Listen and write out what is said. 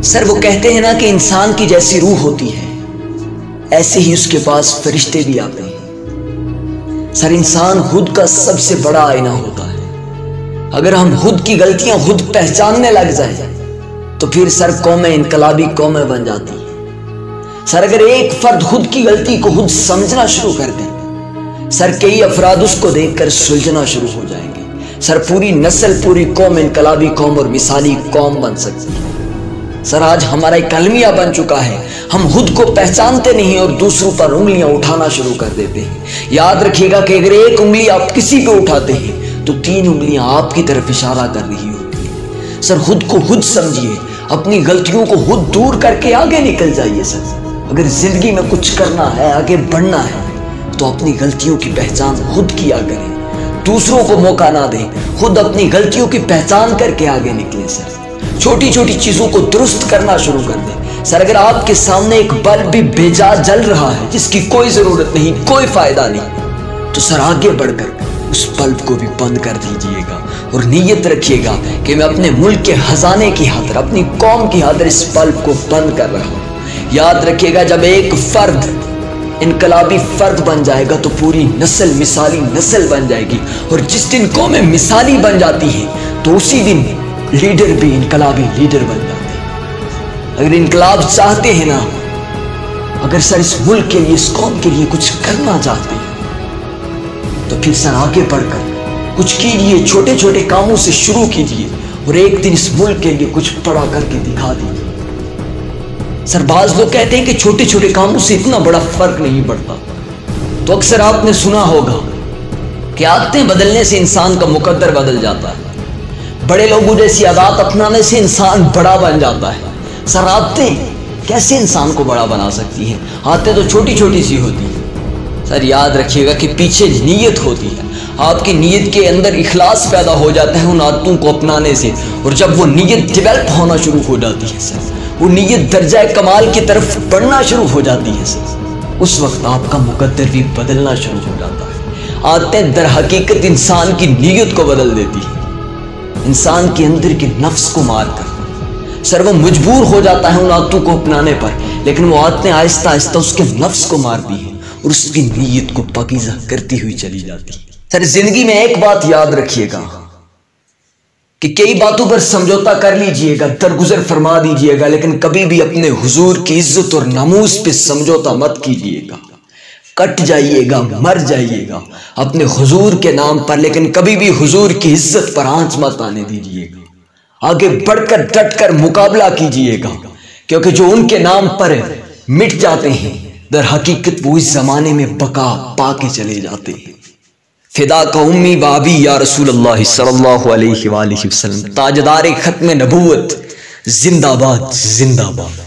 سر وہ کہتے ہیں نا کہ انسان کی جیسی روح ہوتی ہے ایسے ہی اس کے پاس فرشتے بھی آتے ہیں۔ سر انسان خود کا سب سے بڑا آئینہ ہوتا ہے۔ اگر ہم خود کی غلطیاں خود پہچاننے لگ جائیں تو پھر سر قومیں انقلابی قومیں بن جاتی ہیں۔ سر اگر ایک فرد خود کی غلطی کو خود سمجھنا شروع کر دیں سر کئی افراد اس کو دیکھ کر سلجھنا شروع ہو جائیں گے۔ سر پوری نسل پوری قوم انقلابی قوم اور مثالی قوم بن سکتی ہے۔ سر آج ہمارا ایک المیہ بن چکا ہے، ہم خود کو پہچانتے نہیں اور دوسروں پر انگلیاں اٹھانا شروع کر دیتے ہیں۔ یاد رکھیے گا کہ اگر ایک انگلی آپ کسی پہ اٹھاتے ہیں تو 3 انگلیاں آپ کی طرف اشارہ کر رہی ہوتی ہیں۔ سر خود کو خود سمجھیے، اپنی غلطیوں کو خود دور کر کے آگے نکل جائیے۔ سر اگر زندگی میں کچھ کرنا ہے، آگے بڑھنا ہے تو اپنی غلطیوں کی پہچان خود کیا کریں، دوسروں کو موقع نہ دیں، خود اپنی غلطیوں کی پہچان کر کے آگے نکلیں۔ سر چھوٹی چھوٹی چیزوں کو درست کرنا شروع کر دیں۔ سر اگر آپ کے سامنے ایک بلب بھی بے جا جل رہا ہے جس کی کوئی ضرورت نہیں، کوئی فائدہ نہیں، تو سر آگے بڑھ کر اس بلب کو بھی بند کر دیجئے گا اور نیت رکھیے گا کہ میں اپنے ملک کے خزانے کی خاطر، اپنی قوم کی خاطر اس بلب کو بند کر رہا ہوں۔ یاد رکھیے گا جب ایک فرد انقلابی فرد بن جائے گا تو پوری نسل مثالی نسل بن جائے گی، اور جس دن قومیں مثالی بن جاتی ہیں تو اسی دن لیڈر بھی انقلابی لیڈر بن جاتے ہیں۔ اگر انقلاب چاہتے ہیں نا، اگر سر اس ملک کے لیے، اس قوم کے لیے کچھ کرنا چاہتے ہیں تو پھر سر آگے بڑھ کر کچھ کیجیے، چھوٹے چھوٹے کاموں سے شروع کیجیے اور ایک دن اس ملک کے لیے کچھ بڑا کر کے دکھا دیجیے۔ سر بعض لوگ کہتے ہیں کہ چھوٹے چھوٹے کاموں سے اتنا بڑا فرق نہیں پڑتا، تو اکثر آپ نے سنا ہوگا کہ عادتیں بدلنے سے انسان کا مقدر بدل جاتا ہے، بڑے لوگوں جیسی عادات اپنانے سے انسان بڑا بن جاتا ہے۔ سر عادتیں کیسے انسان کو بڑا بنا سکتی ہیں؟ عادتیں تو چھوٹی چھوٹی سی ہوتی ہیں۔ سر یاد رکھیے گا کہ پیچھے نیت ہوتی ہے، آپ کی نیت کے اندر اخلاص پیدا ہو جاتا ہے ان عادتوں کو اپنانے سے، اور جب وہ نیت ڈیولپ ہونا شروع ہو جاتی ہے سر، وہ نیت درجہ کمال کی طرف بڑھنا شروع ہو جاتی ہے سر، اس وقت آپ کا مقدر بھی بدلنا شروع ہو جاتا ہے۔ عادتیں در حقیقت انسان کی نیت کو بدل دیتی ہیں، انسان کے اندر کے نفس کو مار کر سر وہ مجبور ہو جاتا ہے ان عادتوں کو اپنانے پر، لیکن وہ عادتیں آہستہ آہستہ اس کے نفس کو مارتی ہیں اور اس کی نیت کو پاکیزہ کرتی ہوئی چلی جاتی ہے۔ سر زندگی میں ایک بات یاد رکھیے گا کہ کئی باتوں پر سمجھوتا کر لیجئے گا، درگزر فرما دیجئے گا، لیکن کبھی بھی اپنے حضور کی عزت اور ناموس پہ سمجھوتا مت کیجئے گا۔ کٹ جائیے گا، مر جائیے گا اپنے حضور کے نام پر، لیکن کبھی بھی حضور کی عزت پر آنچ مت آنے دیجئے گا۔ آگے بڑھ کر ڈٹ کر مقابلہ کیجئے گا، کیونکہ جو ان کے نام پر مٹ جاتے ہیں در حقیقت وہ اس زمانے میں بقا پا کے چلے جاتے ہیں۔ فدا کا امی بابی یا رسول اللہ صلی اللہ علیہ وآلہ وسلم، تاجدار ختم نبوت، زندہ باد زندہ باد۔